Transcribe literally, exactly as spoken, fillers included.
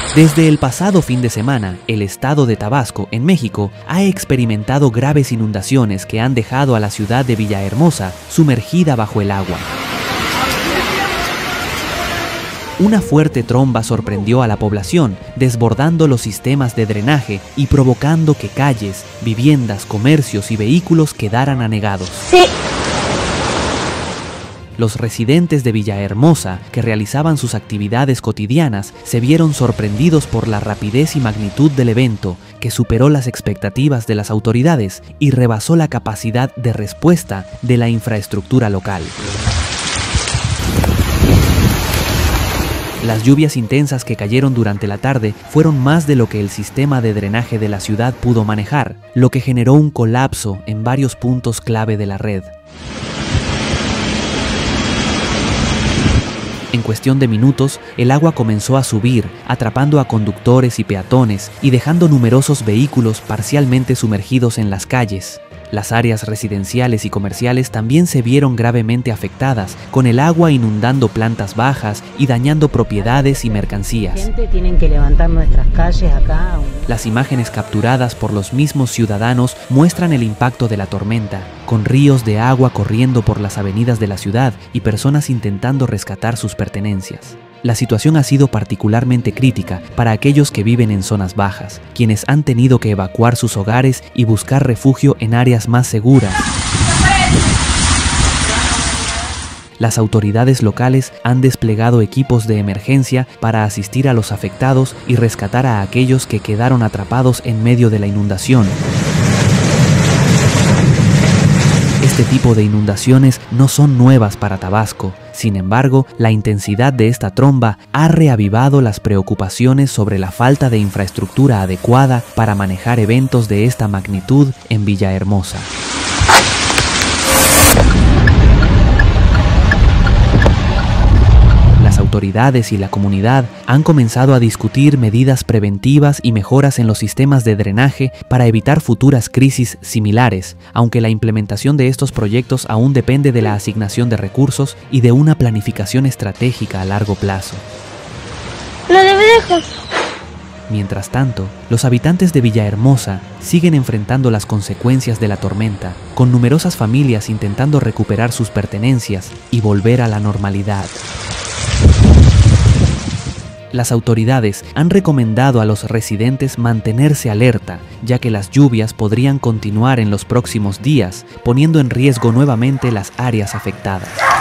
Desde el pasado fin de semana, el estado de Tabasco, en México, ha experimentado graves inundaciones que han dejado a la ciudad de Villahermosa sumergida bajo el agua. Una fuerte tromba sorprendió a la población, desbordando los sistemas de drenaje y provocando que calles, viviendas, comercios y vehículos quedaran anegados. Sí. Los residentes de Villahermosa, que realizaban sus actividades cotidianas, se vieron sorprendidos por la rapidez y magnitud del evento, que superó las expectativas de las autoridades y rebasó la capacidad de respuesta de la infraestructura local. Las lluvias intensas que cayeron durante la tarde fueron más de lo que el sistema de drenaje de la ciudad pudo manejar, lo que generó un colapso en varios puntos clave de la red. En cuestión de minutos, el agua comenzó a subir, atrapando a conductores y peatones y dejando numerosos vehículos parcialmente sumergidos en las calles. Las áreas residenciales y comerciales también se vieron gravemente afectadas, con el agua inundando plantas bajas y dañando propiedades y mercancías. Gente, tienen que levantar nuestras calles acá. Las imágenes capturadas por los mismos ciudadanos muestran el impacto de la tormenta, con ríos de agua corriendo por las avenidas de la ciudad y personas intentando rescatar sus pertenencias. La situación ha sido particularmente crítica para aquellos que viven en zonas bajas, quienes han tenido que evacuar sus hogares y buscar refugio en áreas más seguras. Las autoridades locales han desplegado equipos de emergencia para asistir a los afectados y rescatar a aquellos que quedaron atrapados en medio de la inundación. Este tipo de inundaciones no son nuevas para Tabasco. Sin embargo, la intensidad de esta tromba ha reavivado las preocupaciones sobre la falta de infraestructura adecuada para manejar eventos de esta magnitud en Villahermosa. Las autoridades y la comunidad han comenzado a discutir medidas preventivas y mejoras en los sistemas de drenaje para evitar futuras crisis similares, aunque la implementación de estos proyectos aún depende de la asignación de recursos y de una planificación estratégica a largo plazo. Lo dejo. Mientras tanto, los habitantes de Villahermosa siguen enfrentando las consecuencias de la tormenta, con numerosas familias intentando recuperar sus pertenencias y volver a la normalidad. Las autoridades han recomendado a los residentes mantenerse alerta, ya que las lluvias podrían continuar en los próximos días, poniendo en riesgo nuevamente las áreas afectadas.